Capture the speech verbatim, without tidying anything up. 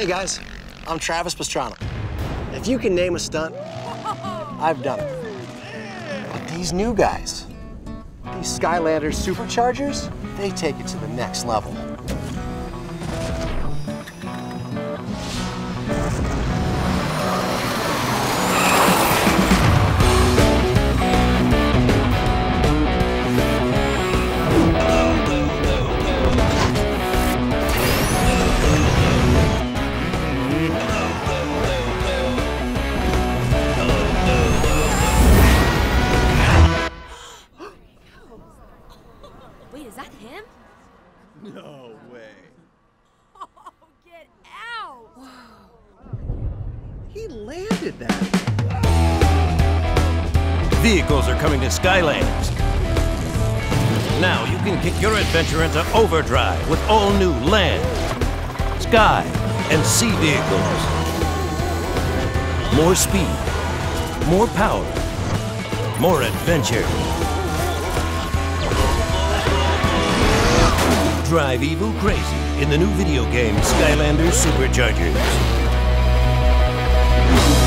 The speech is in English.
Hey guys, I'm Travis Pastrana. If you can name a stunt, I've done it. But these new guys, these SKYLANDERS Superchargers, they take it to the next level. Wait, is that him? No way. Oh, get out! He landed that. Vehicles are coming to Skylanders. Now you can kick your adventure into overdrive with all new land, sky, and sea vehicles. More speed, more power, more adventure. Drive evil crazy in the new video game SKYLANDERS Superchargers.